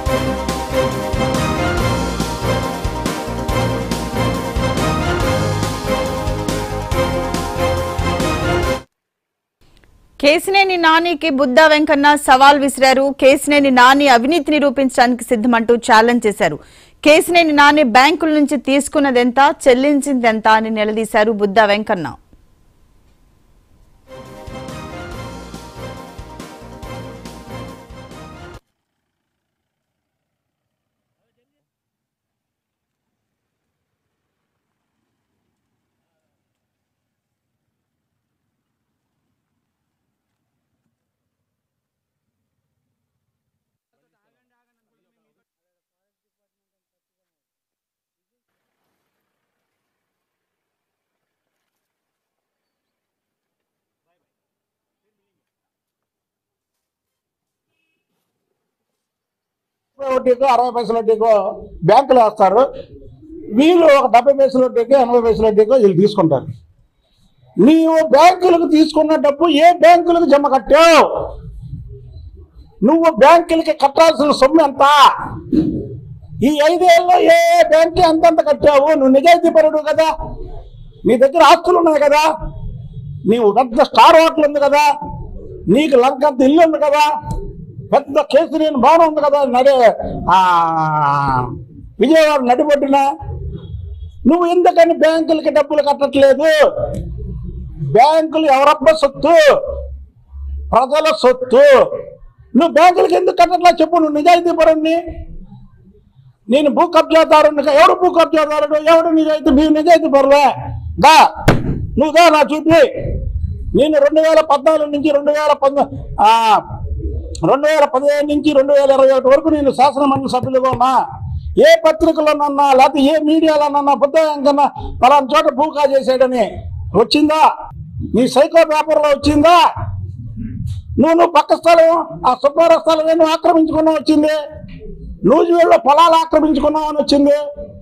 కేసినేని నానికి బుద్ధా వెంకన్న సవాల్ విసిరారు. కేసినేని నాని అవినీతి నిరూపించడానికి సిద్ధమంటూ ఛాలెంజ్ చేశారు. కేసినేని నాని బ్యాంకుల నుంచి తీసుకున్నదెంత, చెల్లించిందెంత అని నిలదీశారు బుద్ధా వెంకన్న. వడ్డీకో 60 పైసల వడ్డీకో బ్యాంకులు వేస్తారు. వీళ్ళు ఒక 70 పైసల వడ్డీకో 80 పైసల వడ్డీకో వీళ్ళు తీసుకుంటారు. నీవు బ్యాంకులకు తీసుకున్న డబ్బు ఏ బ్యాంకులకు జమ కట్టావు? నువ్వు బ్యాంకులకి కట్టాల్సిన సొమ్ము ఎంత? ఈ 5 ఏళ్ళలో ఏ బ్యాంక్కి అంతంత కట్టావు? నువ్వు నిజాయితీ పరుడు కదా, నీ దగ్గర ఆస్తులు ఉన్నాయి కదా, నీవు పెద్ద స్టార్ హోటల్ ఉంది కదా, నీకు లంకంత ఇల్లు ఉంది కదా, పెద్ద కేసినేని భవనం ఉంది కదా, విజయవాడ నడిబొడ్డున. నువ్వు ఎందుకని బ్యాంకులకి డబ్బులు కట్టట్లేదు? బ్యాంకులు ఎవరబ్బ సొత్తు? ప్రజల సొత్తు. నువ్వు బ్యాంకులకి ఎందుకు కట్టట్లా చెప్పు. నువ్వు నిజాయితీ పరుణ్ణి. నేను భూ కబ్జాదారుని. ఎవడు భూ కబ్జాదారుడు? ఎవడు నిజాయితీ? మీ నిజాయితీ పరులే దా, నువ్వు దా నా చూపి. నేను 2014 నుంచి 2015 నుంచి 2021 వరకు నేను శాసనమండలి సభ్యులుగా ఉన్నా. ఏ పత్రికలోనన్నా లేకపోతే ఏ మీడియాలోనన్నా బుద్ధా వెంకన్న పలానా చోట భూకా చేసాడని వచ్చిందా? నీ సైకో పేపర్లో వచ్చిందా? నువ్వు పక్క స్థలం ఆ సుబ్బారావు స్థలం ఆక్రమించుకున్నావు వచ్చింది. నూజివీడులో పొలాలు ఆక్రమించుకున్నావు అని వచ్చింది.